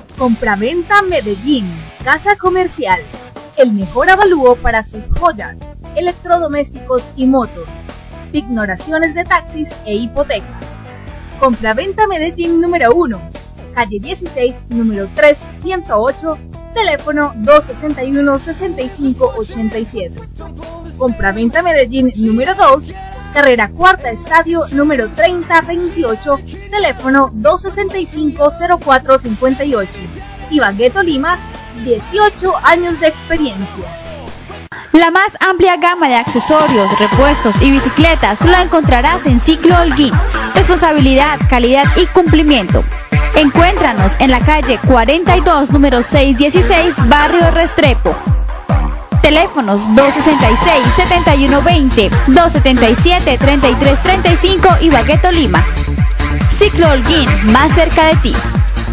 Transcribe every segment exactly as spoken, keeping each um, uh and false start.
Compraventa Medellín, Casa Comercial, el mejor avalúo para sus joyas, electrodomésticos y motos, pignoraciones de taxis e hipotecas. Compraventa Medellín número uno, calle dieciséis, número tres ciento ocho, teléfono dos sesenta y uno, sesenta y cinco ochenta y siete. Compraventa Medellín número dos, carrera cuarta estadio, número treinta veintiocho, teléfono dos sesenta y cinco, cero cuatro cincuenta y ocho. Ibagué, Tolima, dieciocho años de experiencia. La más amplia gama de accesorios, repuestos y bicicletas la encontrarás en Ciclo Holguín. Responsabilidad, calidad y cumplimiento. Encuéntranos en la calle cuarenta y dos, número seiscientos dieciséis, barrio Restrepo. Teléfonos dos sesenta y seis, setenta y uno veinte, dos setenta y siete, treinta y tres treinta y cinco, Ibagué, Tolima. Ciclo Holguín, más cerca de ti.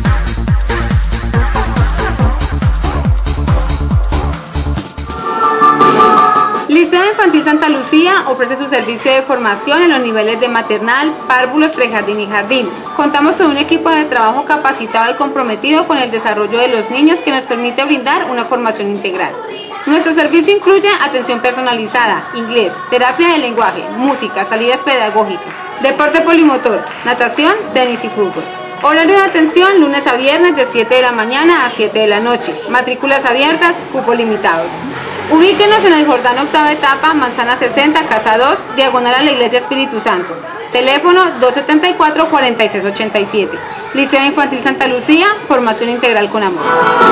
Liceo Infantil Santa Lucía ofrece su servicio de formación en los niveles de maternal, párvulos, prejardín y jardín. Contamos con un equipo de trabajo capacitado y comprometido con el desarrollo de los niños que nos permite brindar una formación integral. Nuestro servicio incluye atención personalizada, inglés, terapia de lenguaje, música, salidas pedagógicas, deporte polimotor, natación, tenis y fútbol. Horario de atención lunes a viernes de siete de la mañana a siete de la noche. Matrículas abiertas, cupos limitados. Ubíquenos en el Jordán octava etapa, Manzana sesenta, casa dos, diagonal a la Iglesia Espíritu Santo. Teléfono dos setenta y cuatro, cuarenta y seis ochenta y siete. Liceo Infantil Santa Lucía, formación integral con amor.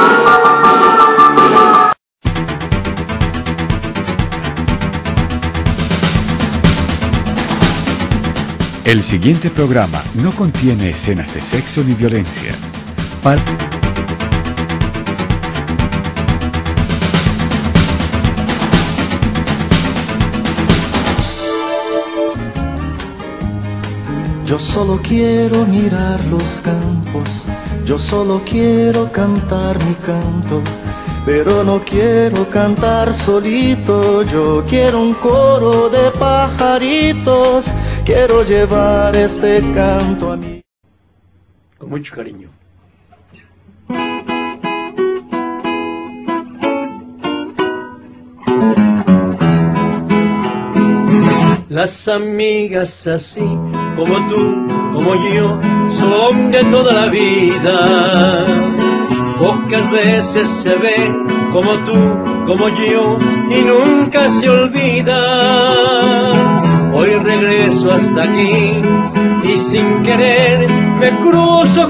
El siguiente programa no contiene escenas de sexo ni violencia. Para... Yo solo quiero mirar los campos, yo solo quiero cantar mi canto, pero no quiero cantar solito, yo quiero un coro de pajaritos, quiero llevar este canto a mí. Con mucho cariño. Las amigas así, como tú, como yo, son de toda la vida. Pocas veces se ven como tú, como yo, y nunca se olvida. Hoy regreso hasta aquí, y sin querer me cruzo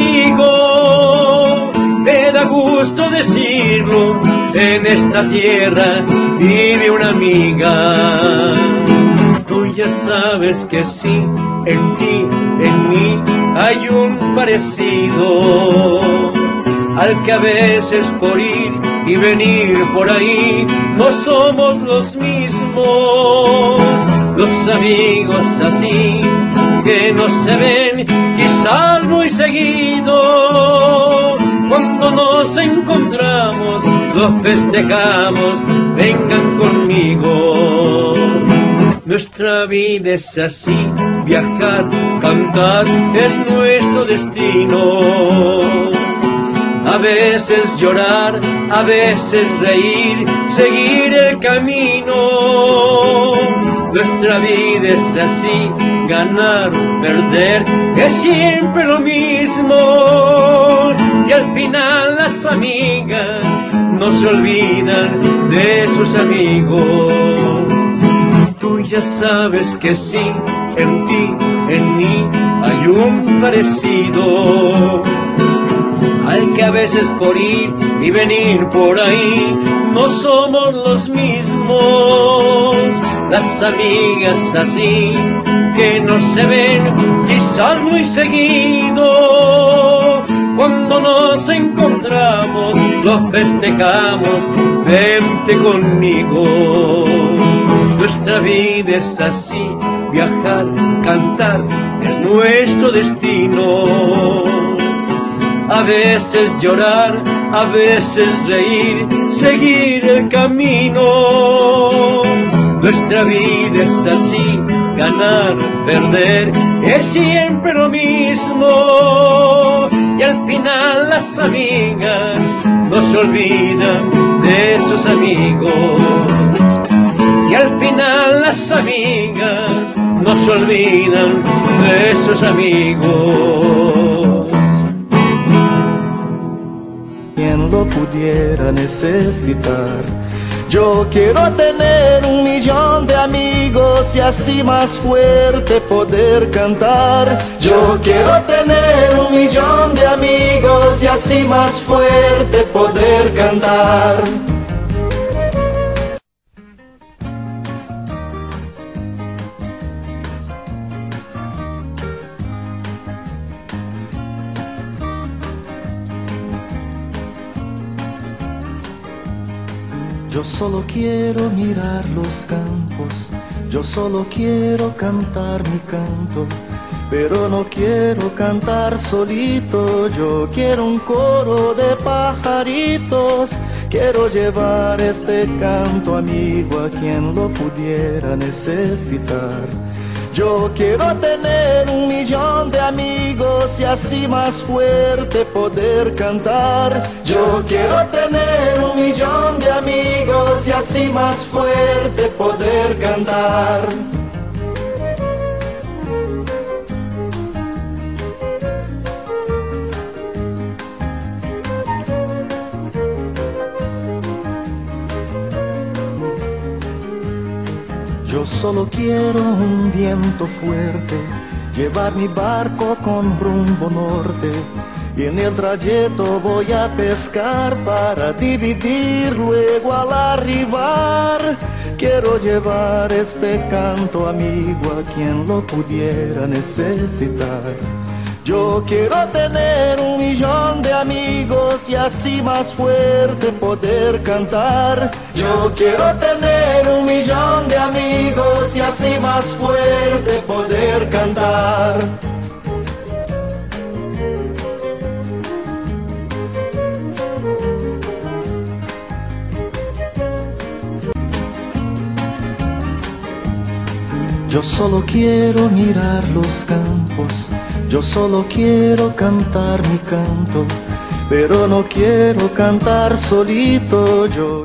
contigo. Me da gusto decirlo, en esta tierra vive una amiga. Tú ya sabes que sí, en ti, en mí, hay un parecido, al que a veces por ir y venir por ahí, no somos los mismos. Los amigos así, que no se ven quizás muy seguido, cuando nos encontramos, los festejamos, vengan conmigo. Nuestra vida es así, viajar, cantar, es nuestro destino. A veces llorar, a veces reír, seguir el camino. Nuestra vida es así, ganar, perder, es siempre lo mismo. Y al final las amigas no se olvidan de sus amigos. Tú ya sabes que sí, en ti, en mí, hay un parecido, al que a veces por ir y venir por ahí, no somos los mismos. Las amigas así, que no se ven quizás muy seguido, cuando nos encontramos, los festejamos, vente conmigo. Nuestra vida es así, viajar, cantar, es nuestro destino. A veces llorar, a veces reír, seguir el camino. Nuestra vida es así, ganar, perder, es siempre lo mismo. Y al final las las amigas no se olvidan de sus amigos. Y al final las amigas no se olvidan de sus amigos. Quien lo pudiera necesitar. Yo quiero tener un millón de amigos y así más fuerte poder cantar. Yo quiero tener un millón de amigos y así más fuerte poder cantar. Yo solo quiero mirar los campos, yo solo quiero cantar mi canto, pero no quiero cantar solito. Yo quiero un coro de pajaritos, quiero llevar este canto amigo a quien lo pudiera necesitar. Yo quiero tener un millón de amigos y así más fuerte poder cantar. Yo quiero tener un millón de amigos y así más fuerte poder cantar. Yo solo quiero un viento fuerte, llevar mi barco con rumbo norte, y en el trayecto voy a pescar para dividir luego al arribar. Quiero llevar este canto amigo a quien lo pudiera necesitar. Yo quiero tener un millón de amigos y así más fuerte poder cantar. Yo quiero tener un millón de amigos y así más fuerte poder cantar. Yo solo quiero mirar los campos, yo solo quiero cantar mi canto, pero no quiero cantar solito. Yo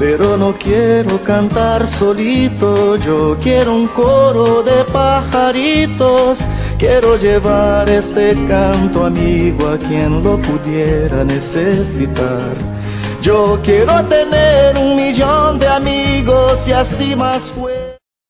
pero no quiero cantar solito. Yo quiero un coro de pajaritos, quiero llevar este canto amigo a quien lo pudiera necesitar. Yo quiero tener un millón de amigos y así más fuerte.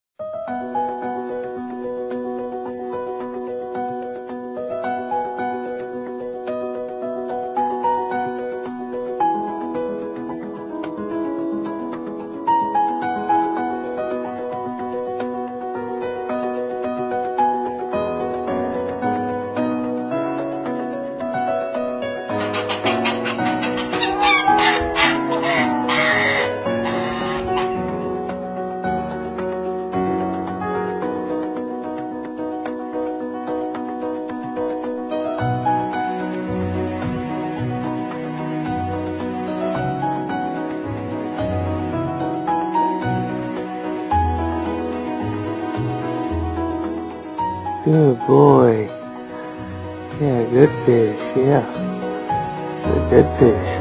Good boy. Yeah, good fish, yeah. Good, good fish.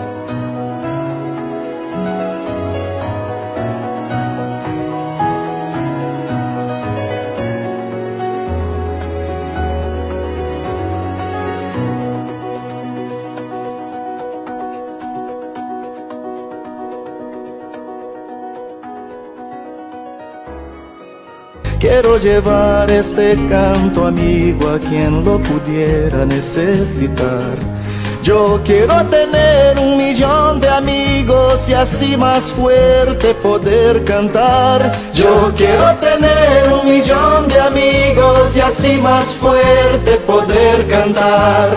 Quiero llevar este canto amigo a quien lo pudiera necesitar. Yo quiero tener un millón de amigos y así más fuerte poder cantar. Yo quiero tener un millón de amigos y así más fuerte poder cantar.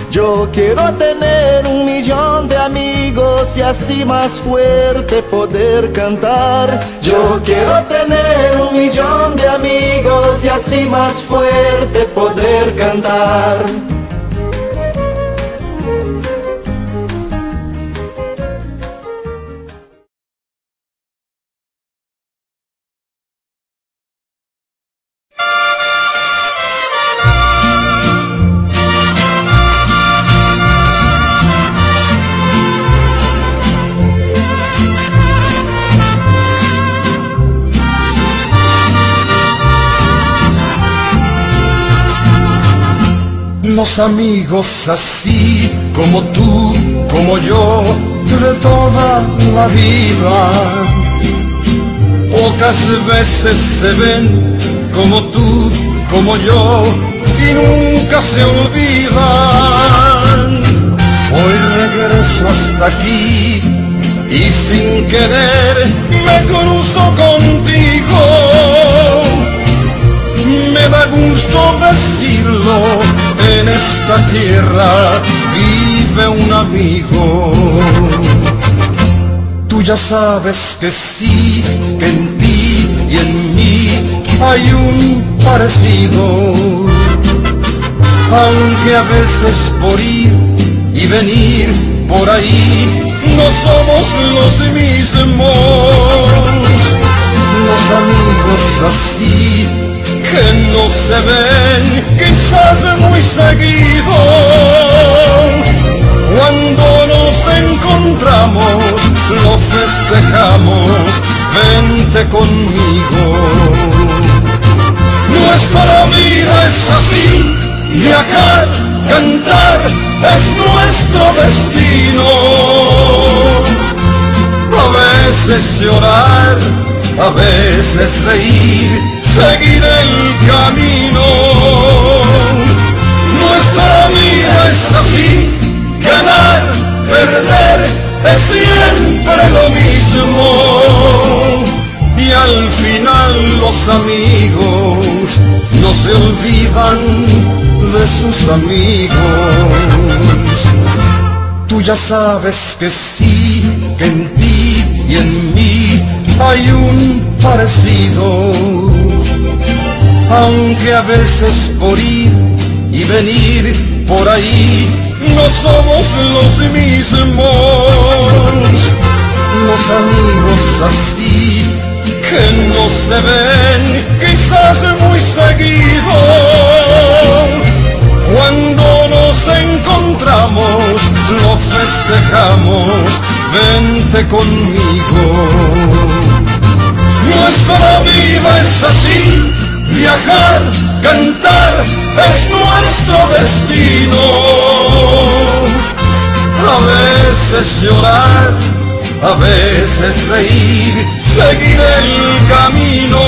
Yo quiero tener un millón de amigos y así más fuerte poder cantar. Yo quiero tener un millón de amigos y así más fuerte poder cantar. Los amigos así como tú, como yo, de toda la vida, pocas veces se ven como tú, como yo, y nunca se olvidan. Hoy regreso hasta aquí y sin querer me cruzo contigo. Me da gusto decirlo, en esta tierra vive un amigo. Tú ya sabes que sí, que en ti y en mí hay un parecido. Aunque a veces por ir y venir por ahí no somos los mismos. Los amigos así que no se ven quizás muy seguido, cuando nos encontramos lo festejamos, vente conmigo. Nuestra vida es así, viajar, cantar es nuestro destino. A veces llorar, a veces reír, seguir el camino. Nuestra vida es así, ganar, perder es siempre lo mismo. Y al final los amigos no se olvidan de sus amigos. Tú ya sabes que sí, que en ti y en mí hay un parecido. Aunque a veces por ir y venir por ahí no somos los mismos. Los amigos así que no se ven quizás muy seguido, cuando nos encontramos lo festejamos, vente conmigo. Nuestra vida es así, viajar, cantar es nuestro destino. A veces llorar, a veces reír, seguir el camino.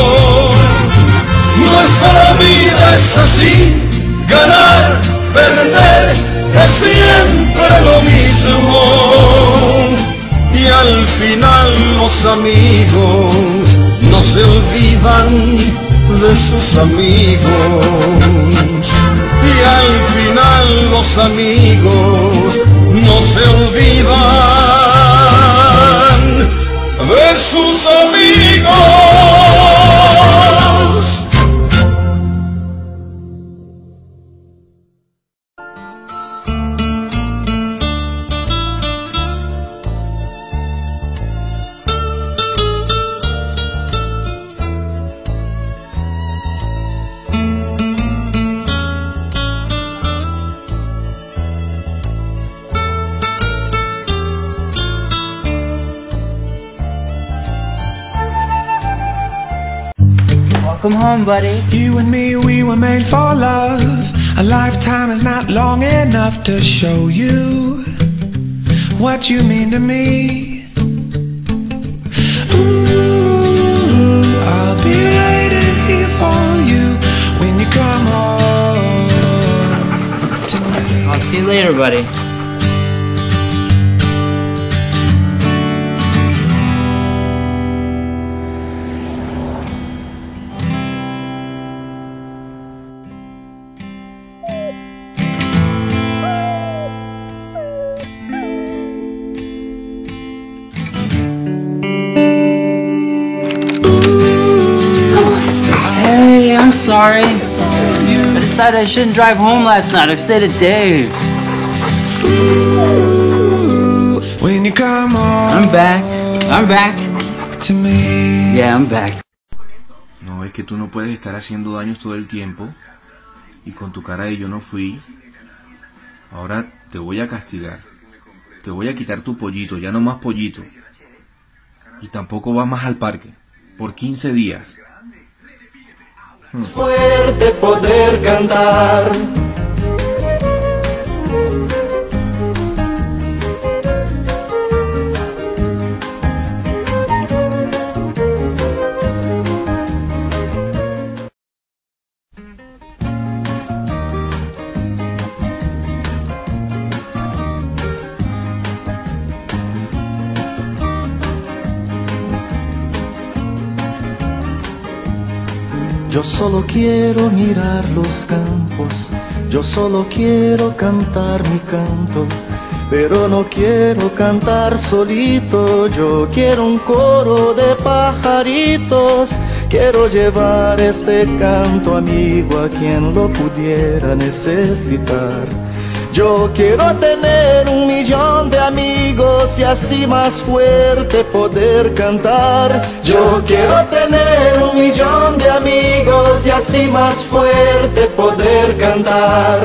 Nuestra vida es así, ganar, perder es siempre lo mismo. Y al final los amigos no se olvidan de sus amigos. Y al final los amigos no se olvidan de sus amigos. Welcome home, buddy. You and me, we were made for love. A lifetime is not long enough to show you what you mean to me. Ooh, I'll be waiting here for you when you come home tonight. I'll see you later, buddy. sorry. I decided I shouldn't drive home last night. I stayed at Dave. When you come on, I'm back. I'm back. To me. Yeah, I'm back. No, es que tú no puedes estar haciendo daños todo el tiempo. Y con tu cara de yo no fui. Ahora te voy a castigar. Te voy a quitar tu pollito, ya no más pollito. Y tampoco vas más al parque. Por quince días. Hmm. Fuerte poder cantar. Yo solo quiero mirar los campos, yo solo quiero cantar mi canto, pero no quiero cantar solito, yo quiero un coro de pajaritos, quiero llevar este canto amigo a quien lo pudiera necesitar. Yo quiero tener un millón de amigos y así más fuerte poder cantar. Yo quiero tener un millón de amigos y así más fuerte poder cantar.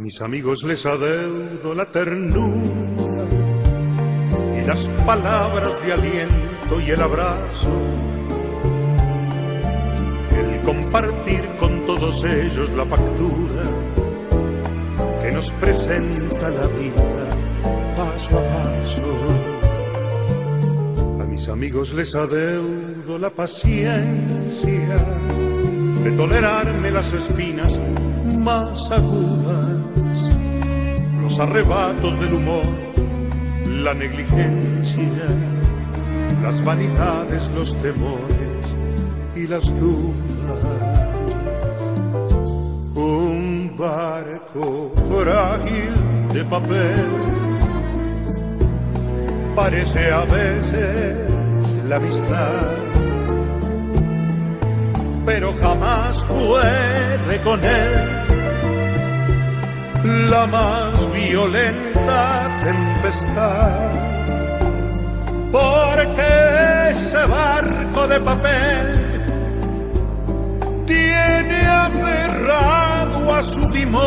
mis amigos les adeudo la ternura y las palabras de aliento y el abrazo, el compartir con todos ellos la factura que nos presenta la vida paso a paso. A mis amigos les adeudo la paciencia de tolerarme las espinas más agudas, los arrebatos del humor, la negligencia, las vanidades, los temores y las dudas. Un barco frágil de papel parece a veces la amistad, pero jamás puede con él la más violenta tempestad, porque ese barco de papel tiene aferrado a su timón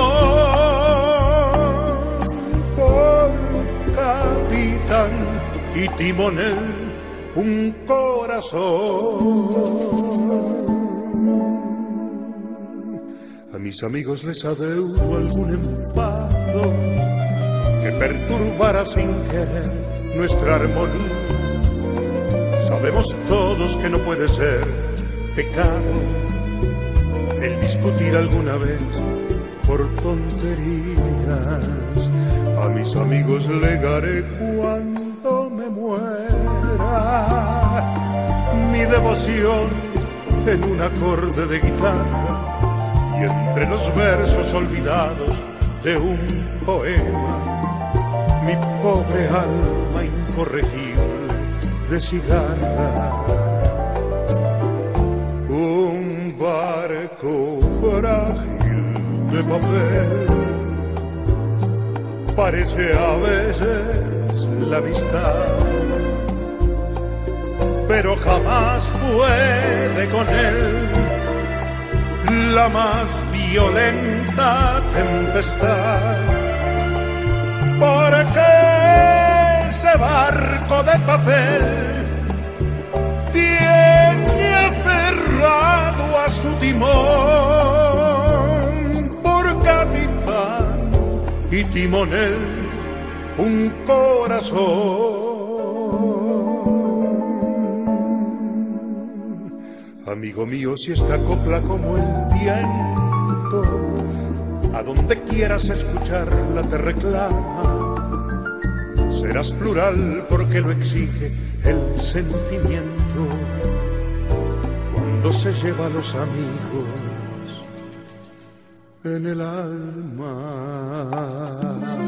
por capitán y timonel un corazón. A mis amigos les adeudo algún enfado que perturbara sin querer nuestra armonía. Sabemos todos que no puede ser pecado el discutir alguna vez por tonterías. A mis amigos legaré cuando me muera mi devoción en un acorde de guitarra y entre los versos olvidados de un poema mi pobre alma incorregible de cigarra. Un barco frágil de papel parece a veces la amistad, pero jamás puede con él la más violenta tempestad, porque ese barco de papel tiene aferrado a su timón por capitán y timonel un corazón. Amigo mío, si esta copla como el viento, a donde quieras escucharla te reclama, serás plural porque lo exige el sentimiento cuando se lleva a los amigos en el alma.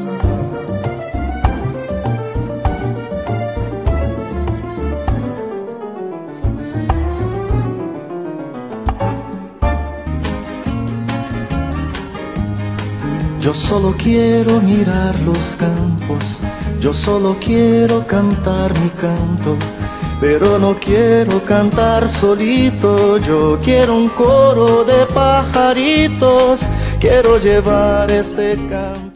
Yo solo quiero mirar los campos, yo solo quiero cantar mi canto, pero no quiero cantar solito. Yo quiero un coro de pajaritos, quiero llevar este canto.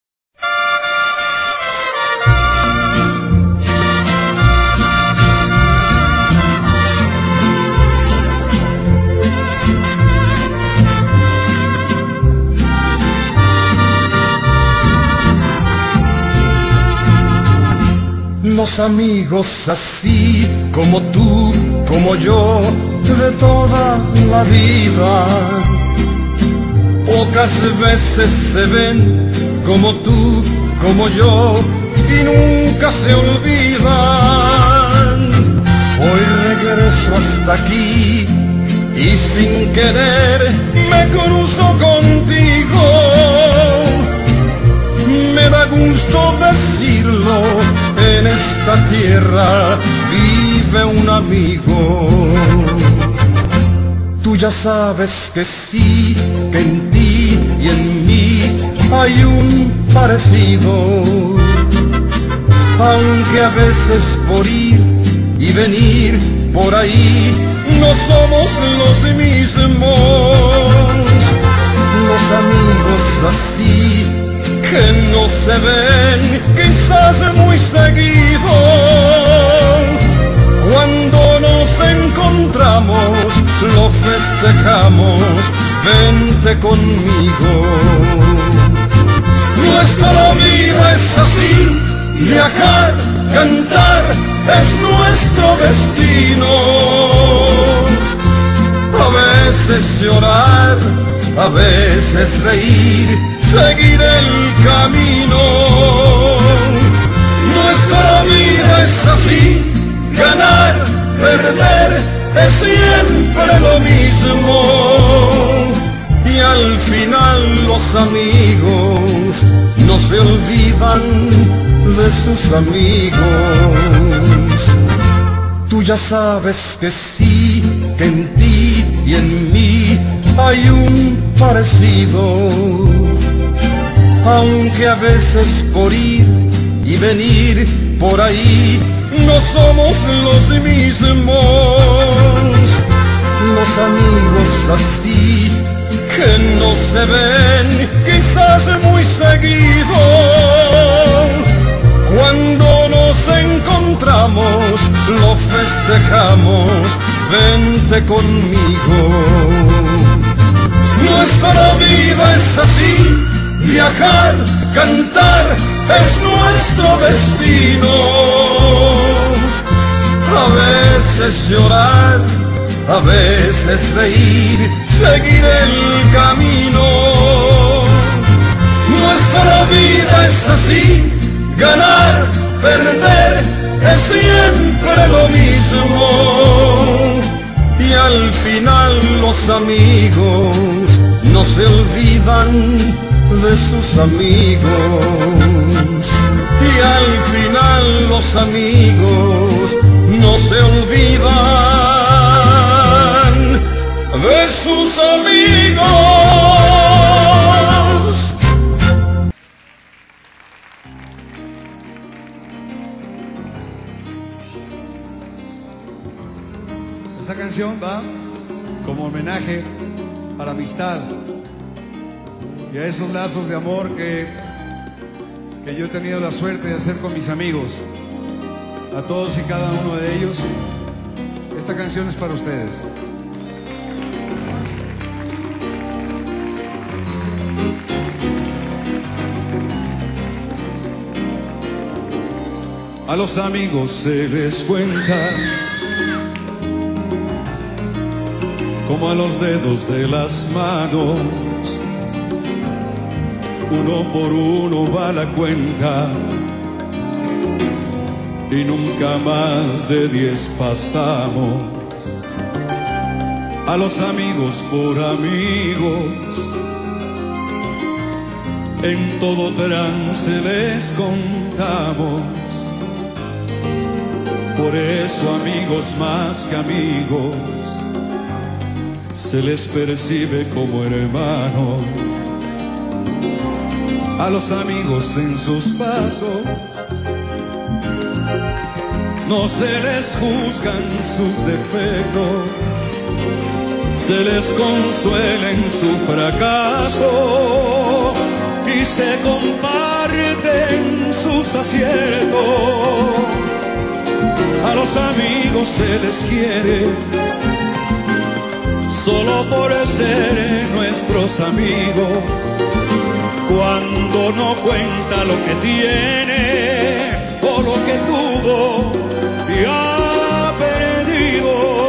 Los amigos así como tú, como yo, de toda la vida, pocas veces se ven como tú, como yo, y nunca se olvidan. Hoy regreso hasta aquí y sin querer me cruzo contigo. Me da gusto decirlo, en esta tierra vive un amigo. Tú ya sabes que sí, que en ti y en mí hay un parecido, aunque a veces por ir y venir por ahí no somos los mismos. Los amigos así que no se ven quizás muy seguido. Cuando nos encontramos lo festejamos, vente conmigo. Nuestra vida es así, viajar, cantar es nuestro destino. A veces llorar, a veces reír, seguir el camino. Nuestra vida es así, ganar, perder es siempre lo mismo. Y al final los amigos no se olvidan de sus amigos. Tú ya sabes que sí, que en ti y en mí hay un parecido, aunque a veces por ir y venir por ahí no somos los mismos. Los amigos así que no se ven quizás muy seguido, cuando nos encontramos lo festejamos, vente conmigo. Nuestra vida es así, viajar, cantar es nuestro destino. A veces llorar, a veces reír, seguir el camino. Nuestra vida es así, ganar, perder es siempre lo mismo. Y al final los amigos no se olvidan de sus amigos. Y al final los amigos no se olvidan de sus amigos. Esta canción va como homenaje a la amistad y a esos lazos de amor que, que yo he tenido la suerte de hacer con mis amigos. A todos y cada uno de ellos, esta canción es para ustedes. A los amigos se les cuenta como a los dedos de las manos, uno por uno va la cuenta y nunca más de diez pasamos. A los amigos por amigos en todo trance les contamos. Por eso amigos más que amigos se les percibe como hermanos. A los amigos en sus pasos no se les juzgan sus defectos, se les consuela en su fracaso y se comparten sus aciertos. A los amigos se les quiere solo por ser nuestros amigos, cuando no cuenta lo que tiene o lo que tuvo y ha perdido.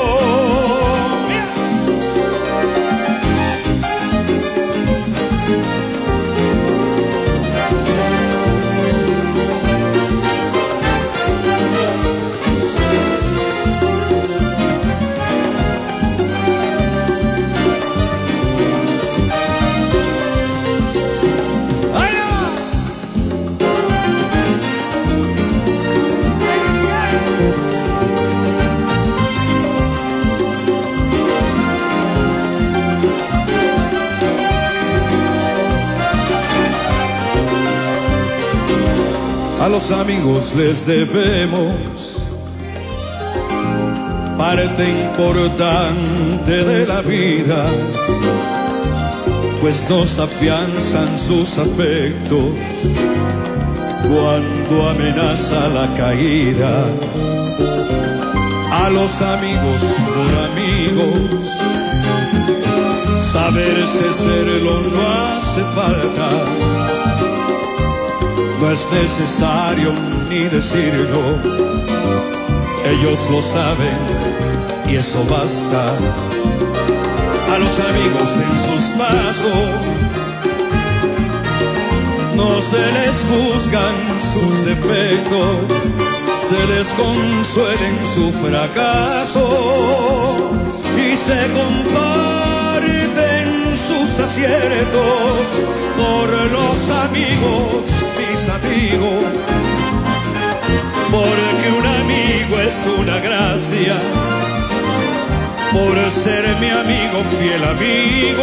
A los amigos les debemos parte importante de la vida, pues nos afianzan sus afectos cuando amenaza la caída. A los amigos por amigos, saberse serlo no hace falta, no es necesario ni decirlo, ellos lo saben y eso basta. A los amigos en sus pasos no se les juzgan sus defectos, se les consuela en su fracaso y se comparten sus aciertos. Por los amigos, mis amigos, porque un amigo es una gracia, por ser mi amigo, fiel amigo,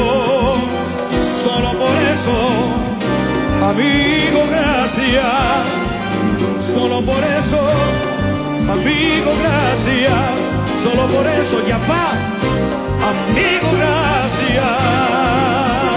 solo por eso, amigo, gracias, solo por eso, amigo, gracias, solo por eso, ya va, amigo, gracias.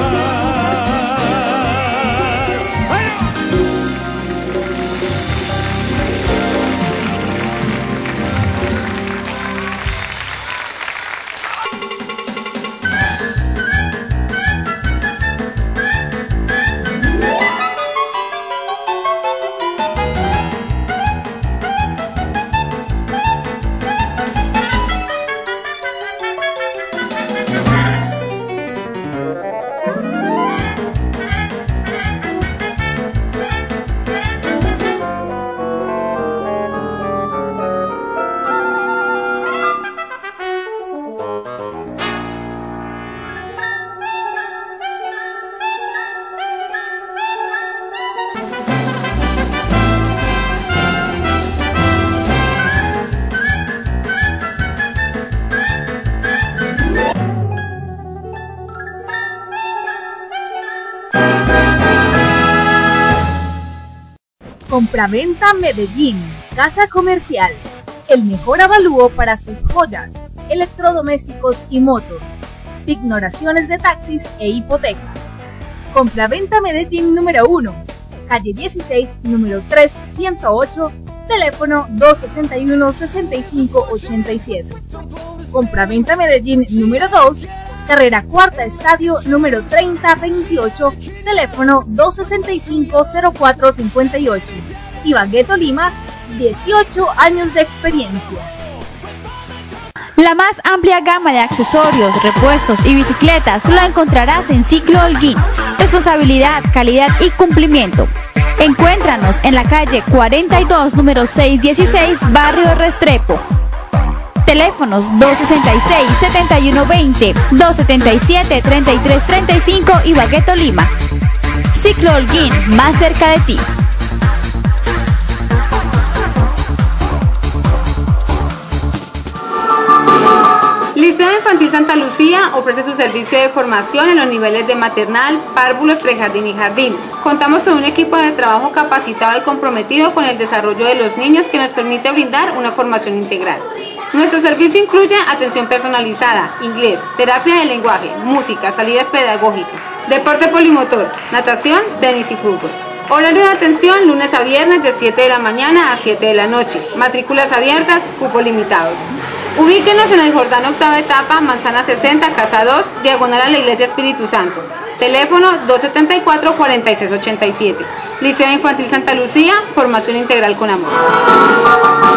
Compraventa Medellín, Casa Comercial, el mejor avalúo para sus joyas, electrodomésticos y motos, pignoraciones de taxis e hipotecas. Compraventa Medellín número uno, calle dieciséis, número tres ciento ocho, teléfono dos sesenta y uno, sesenta y cinco ochenta y siete. Compraventa Medellín número dos, carrera cuarta estadio número treinta veintiocho, teléfono dos sesenta y cinco, cero cuatro cincuenta y ocho. Ibagué, Tolima, dieciocho años de experiencia. La más amplia gama de accesorios, repuestos y bicicletas la encontrarás en Ciclo Holguín. Responsabilidad, calidad y cumplimiento. Encuéntranos en la calle cuarenta y dos, número seiscientos dieciséis, barrio Restrepo. Teléfonos dos sesenta y seis, setenta y uno veinte, dos setenta y siete, treinta y tres treinta y cinco, Ibagué, Tolima. Ciclo Holguín, más cerca de ti. Liceo Infantil Santa Lucía ofrece su servicio de formación en los niveles de maternal, párvulos, prejardín y jardín. Contamos con un equipo de trabajo capacitado y comprometido con el desarrollo de los niños que nos permite brindar una formación integral. Nuestro servicio incluye atención personalizada, inglés, terapia de lenguaje, música, salidas pedagógicas, deporte polimotor, natación, tenis y fútbol. Horario de atención lunes a viernes de siete de la mañana a siete de la noche. Matrículas abiertas, cupos limitados. Ubíquenos en el Jordán octava etapa, Manzana sesenta, Casa dos, diagonal a la Iglesia Espíritu Santo. Teléfono dos setenta y cuatro, cuarenta y seis ochenta y siete. Liceo Infantil Santa Lucía, formación integral con amor.